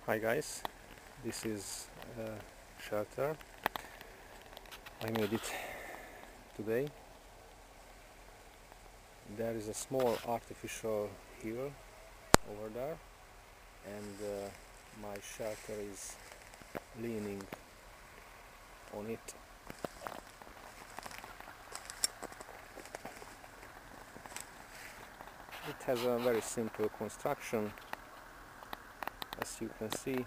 Hi guys, this is a shelter. I made it today. There is a small artificial hill over there, and my shelter is leaning on it. It has a very simple construction. As you can see,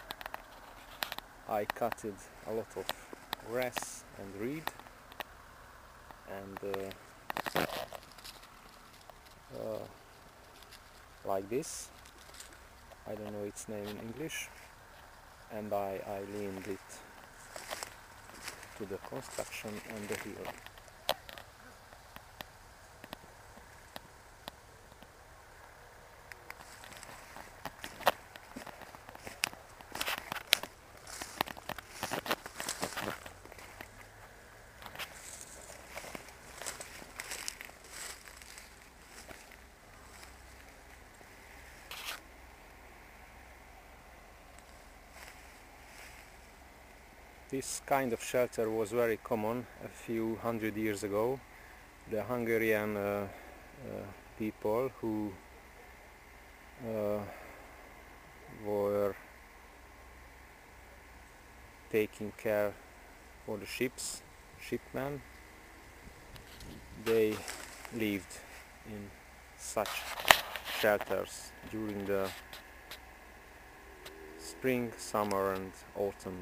I cutted a lot of grass and reed, and like this, I don't know its name in English, and I leaned it to the construction and the hill. This kind of shelter was very common a few hundred years ago. The Hungarian people who were taking care for the shipmen, they lived in such shelters during the spring, summer and autumn.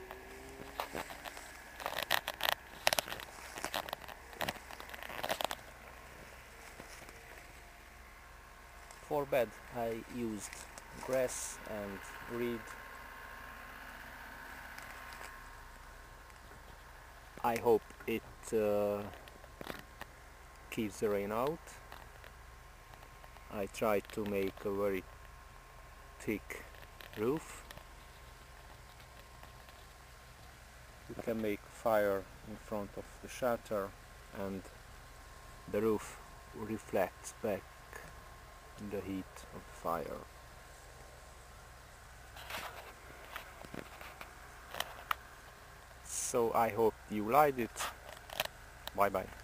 For bed I used grass and reed. I hope it keeps the rain out. I tried to make a very thick roof. You can make fire in front of the shelter and the roof reflects back the heat of the fire. So I hope you liked it. Bye bye.